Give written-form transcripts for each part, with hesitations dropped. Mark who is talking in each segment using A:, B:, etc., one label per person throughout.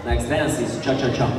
A: Next dance is cha-cha-cha.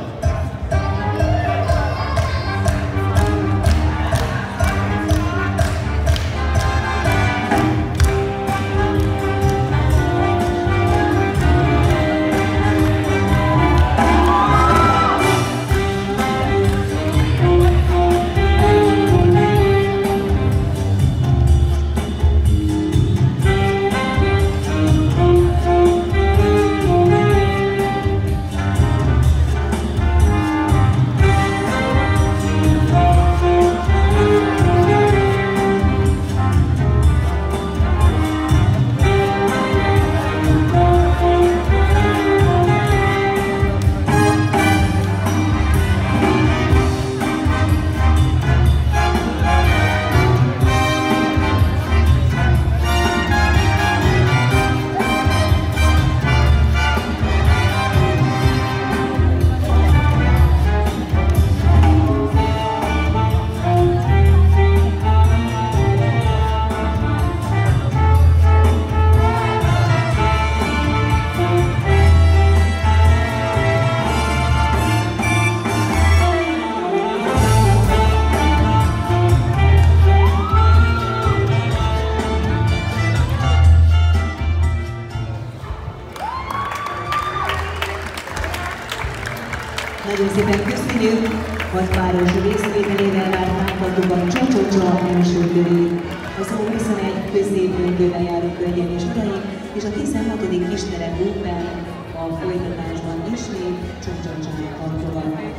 B: Nagyon szépen köszönjük, Hatváros részvételével láthattuk a Csa-Csa-Csa első körét. A szó 21 középdöntőben járó hölgyeim és uraim, és a 16. kisterep után a folytatásban ismét Csa-Csa-Csának tartogat.